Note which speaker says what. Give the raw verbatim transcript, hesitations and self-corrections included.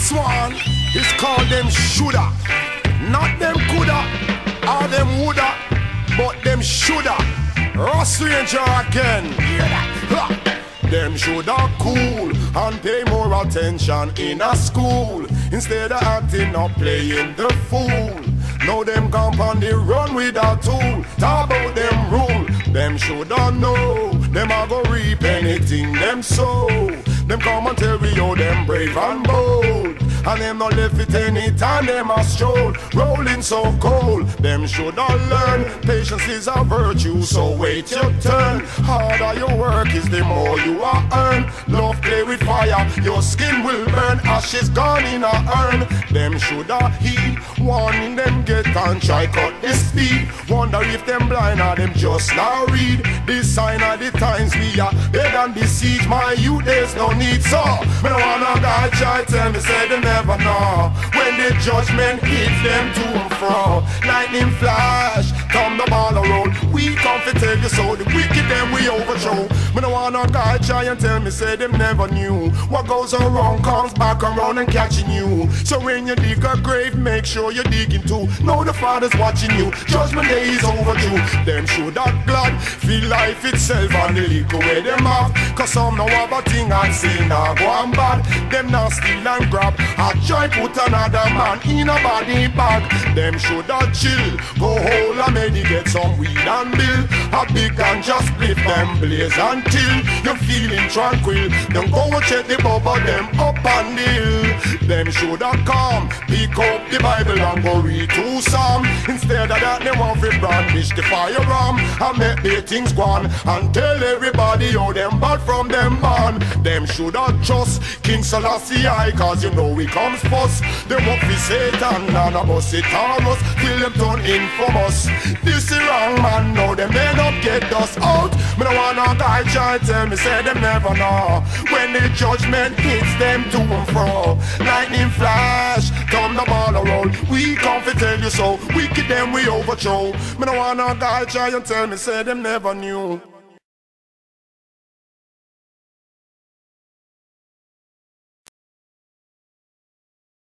Speaker 1: This one is called them shoulda. Not them coulda or them woulda, but them shoulda. Ross Ranger again. Hear that? Ha! Them shoulda cool and pay more attention in a school instead of acting up playing the fool. Now them gone on the run with a tool. Talk about them rule. Them shoulda know. Them a go reap anything them sow. Them come and tell me how them brave and bold. And them not left it anytime them a stroll. Rolling so cold. Them shoulda learn. Patience is a virtue, so wait your turn. Harder you work is the more you are earn. Love play with fire, your skin will burn. Ashes gone in a urn. Them shoulda heed. Warning them get and try cut the speed. Wonder if them blind or them just now read. This sign of the times we are dead and besieged. My youth there's no need so. Me no want no guy try tell me say they never know. When the judgment hits them to and fro. Lightning flash, turn the ball around. We come to tell you so. The wicked them we overthrow. Me no want no guy try and tell me say them never knew. What goes around comes back around and catching you. So when you dig a grave, make sure you're digging too. Know the Father's watching you. Judgment day is overdue. Them should have glad feel life itself and the liquor where them have. Cause some know have a thing and say nah go and bad. Them now steal and grab. I try put another man in a body bag. Them should have chill. Go hole and maybe get some weed and bill. A big and just split them blaze until you're feeling tranquil. Then go and check the bubble them up and deal. Them should have come. Pick up the Bible and go read two Psalm. Instead of that they want to brandish the firearm and make their things go on and tell everybody how them bad from them man. Them should have trust King Selassie I, cause you know he comes first. Them up for Satan and a bus it on us till them turn infamous. This is wrong man, now them end up get dust out. Me no want no guy try tell me say them never know. When the judgment hits them to and fro. Lightning flash, turn the ball around. We come to tell you so. Wicked them we overthrow. Me no want no guy try and tell me say them never knew.